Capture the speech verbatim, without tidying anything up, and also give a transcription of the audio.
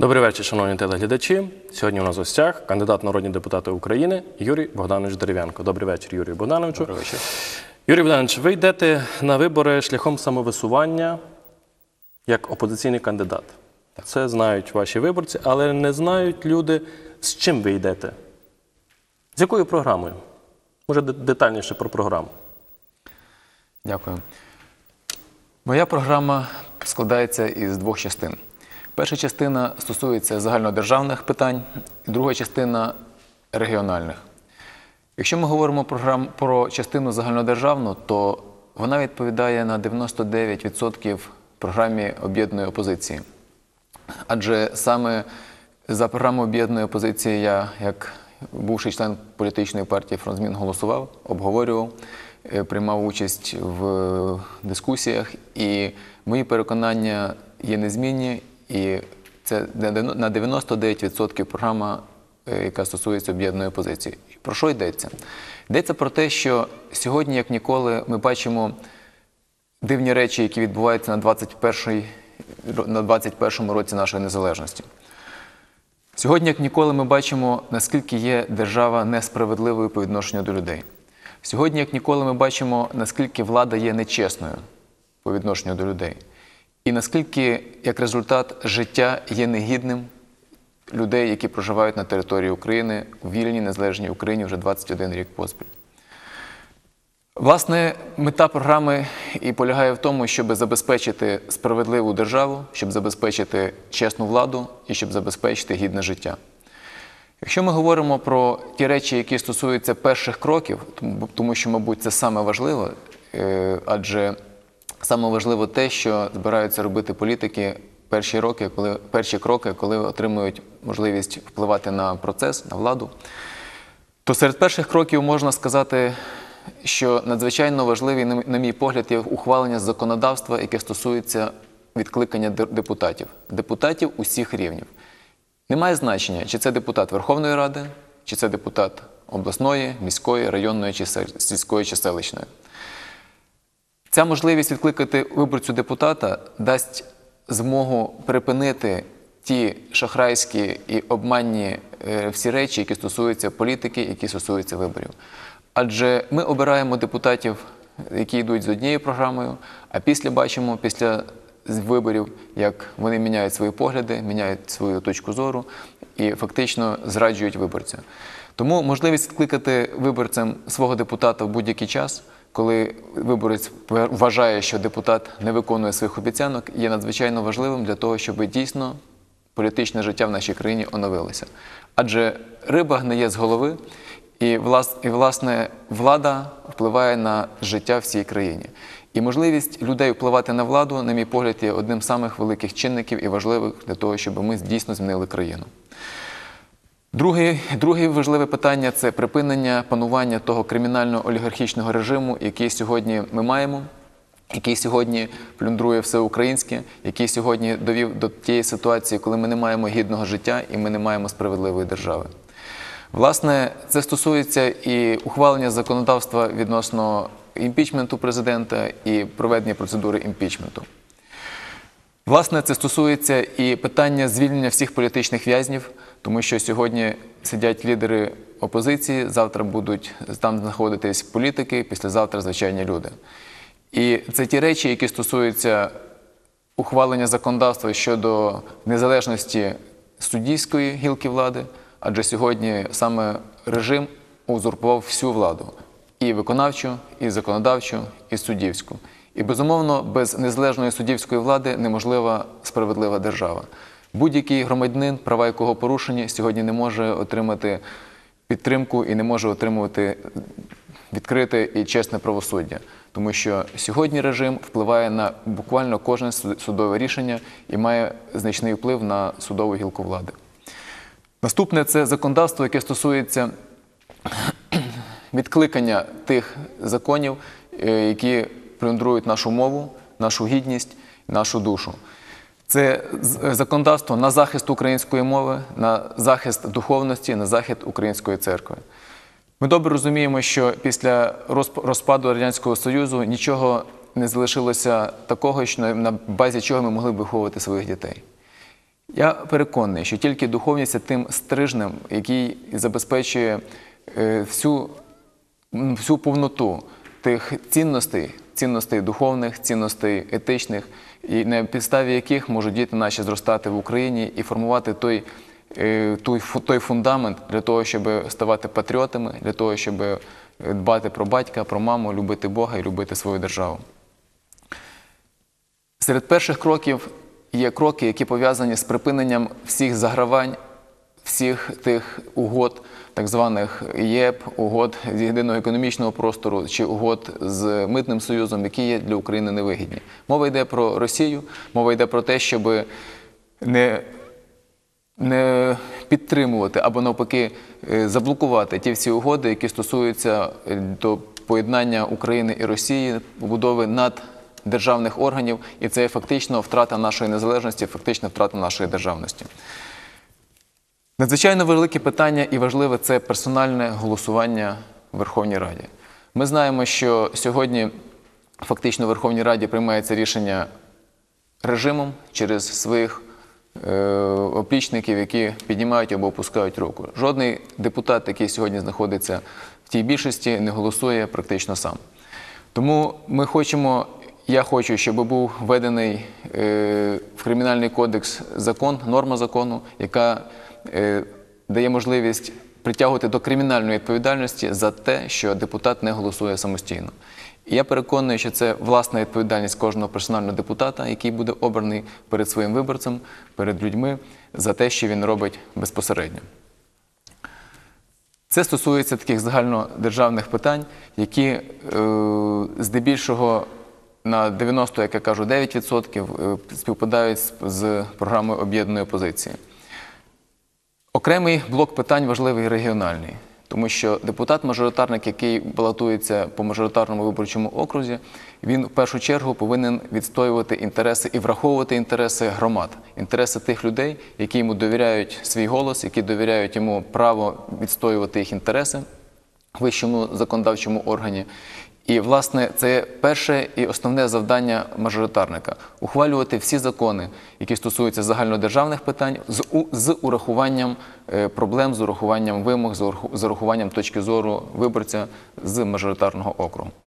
Добрий вечір, шановні телеглядачі. Сьогодні у нас в гостях кандидат в народні депутати України Юрій Богданович Дерев'янко. Добрий вечір, Юрію Богдановичу. Добрий вечір. Юрій Богданович, ви йдете на вибори шляхом самовисування як опозиційний кандидат. Це знають ваші виборці, але не знають люди, з чим ви йдете. З якою програмою? Може, детальніше про програму. Дякую. Моя програма складається із двох частин. Перша частина стосується загальнодержавних питань, і друга частина – регіональних. Якщо ми говоримо про, про частину загальнодержавну, то вона відповідає на дев'яносто дев'ять відсотків програмі об'єднаної опозиції. Адже саме за програму об'єднаної опозиції я, як бувший член політичної партії «Фронт змін», голосував, обговорював, приймав участь в дискусіях, і мої переконання є незмінні, і це на дев'яносто дев'ять відсотків програма, яка стосується об'єднаної опозиції. Про що йдеться? Йдеться про те, що сьогодні, як ніколи, ми бачимо дивні речі, які відбуваються на двадцять першому році нашої незалежності. Сьогодні, як ніколи, ми бачимо, наскільки є держава несправедливою по відношенню до людей. Сьогодні, як ніколи, ми бачимо, наскільки влада є нечесною по відношенню до людей. І наскільки, як результат, життя є негідним людей, які проживають на території України, у вільній, незалежній Україні вже двадцять один рік поспіль. Власне, мета програми і полягає в тому, щоб забезпечити справедливу державу, щоб забезпечити чесну владу і щоб забезпечити гідне життя. Якщо ми говоримо про ті речі, які стосуються перших кроків, тому що, мабуть, це саме важливо, адже саме важливо те, що збираються робити політики перші роки, коли, перші кроки, коли отримують можливість впливати на процес, на владу, то серед перших кроків можна сказати, що надзвичайно важливий, на мій погляд, є ухвалення законодавства, яке стосується відкликання депутатів. Депутатів усіх рівнів. Немає значення, чи це депутат Верховної Ради, чи це депутат обласної, міської, районної, чи сільської, чи селищної. Ця можливість відкликати виборцю депутата дасть змогу припинити ті шахрайські і обманні всі речі, які стосуються політики, які стосуються виборів. Адже ми обираємо депутатів, які йдуть з однією програмою, а після бачимо, після виборів, як вони міняють свої погляди, міняють свою точку зору і фактично зраджують виборця. Тому можливість відкликати виборцям свого депутата в будь-який час, коли виборець вважає, що депутат не виконує своїх обіцянок, є надзвичайно важливим для того, щоб дійсно політичне життя в нашій країні оновилося. Адже риба гниє з голови, і, власне, влада впливає на життя всій країні. І можливість людей впливати на владу, на мій погляд, є одним з самих великих чинників і важливих для того, щоб ми дійсно змінили країну. Друге, друге важливе питання – це припинення панування того кримінально-олігархічного режиму, який сьогодні ми маємо, який сьогодні плюндрує все українське, який сьогодні довів до тієї ситуації, коли ми не маємо гідного життя і ми не маємо справедливої держави. Власне, це стосується і ухвалення законодавства відносно імпічменту президента і проведення процедури імпічменту. Власне, це стосується і питання звільнення всіх політичних в'язнів, тому що сьогодні сидять лідери опозиції, завтра будуть там знаходитись політики, післязавтра звичайні люди. І це ті речі, які стосуються ухвалення законодавства щодо незалежності суддівської гілки влади, адже сьогодні саме режим узурпував всю владу – і виконавчу, і законодавчу, і суддівську. І, безумовно, без незалежної суддівської влади неможлива справедлива держава. Будь-який громадянин, права якого порушені, сьогодні не може отримати підтримку і не може отримувати відкрите і чесне правосуддя. Тому що сьогодні режим впливає на буквально кожне судове рішення і має значний вплив на судову гілку влади. Наступне – це законодавство, яке стосується відкликання тих законів, які плюндрують нашу мову, нашу гідність, нашу душу. Це законодавство на захист української мови, на захист духовності, на захист української церкви. Ми добре розуміємо, що після розпаду Радянського Союзу нічого не залишилося такого, на базі чого ми могли б виховувати своїх дітей. Я переконаний, що тільки духовність є тим стрижнем, який забезпечує е, всю, м, всю повноту тих цінностей, цінностей духовних, цінностей етичних, і на підставі яких можуть діти наші зростати в Україні і формувати той, е, той, фу- той фундамент для того, щоб ставати патріотами, для того, щоб дбати про батька, про маму, любити Бога і любити свою державу. Серед перших кроків є кроки, які пов'язані з припиненням всіх загравань, всіх тих угод, так званих ЄП, угод з єдиного економічного простору чи угод з Митним союзом, які є для України невигідні. Мова йде про Росію, мова йде про те, щоб не, не підтримувати або навпаки е, заблокувати ті всі угоди, які стосуються е, до поєднання України і Росії, побудови над державних органів, і це є фактично втрата нашої незалежності, фактично втрата нашої державності. Надзвичайно велике питання і важливе – це персональне голосування в Верховній Раді. Ми знаємо, що сьогодні фактично в Верховній Раді приймається рішення режимом через своїх е, оплічників, які піднімають або опускають руку. Жодний депутат, який сьогодні знаходиться в тій більшості, не голосує практично сам. Тому ми хочемо, я хочу, щоб був введений е, в Кримінальний кодекс закон, норма закону, яка е, дає можливість притягувати до кримінальної відповідальності за те, що депутат не голосує самостійно. І я переконаний, що це власна відповідальність кожного персонального депутата, який буде обраний перед своїм виборцем, перед людьми, за те, що він робить безпосередньо. Це стосується таких загальнодержавних питань, які е, здебільшого на дев'яносто, як я кажу, дев'ять відсотків співпадають з, з програмою об'єднаної опозиції. Окремий блок питань важливий регіональний, тому що депутат-мажоритарник, який балотується по мажоритарному виборчому окрузі, він в першу чергу повинен відстоювати інтереси і враховувати інтереси громад, інтереси тих людей, які йому довіряють свій голос, які довіряють йому право відстоювати їх інтереси в вищому законодавчому органі. І, власне, це перше і основне завдання мажоритарника – ухвалювати всі закони, які стосуються загальнодержавних питань, з, у, з урахуванням е, проблем, з урахуванням вимог, з урахуванням точки зору виборця з мажоритарного округу.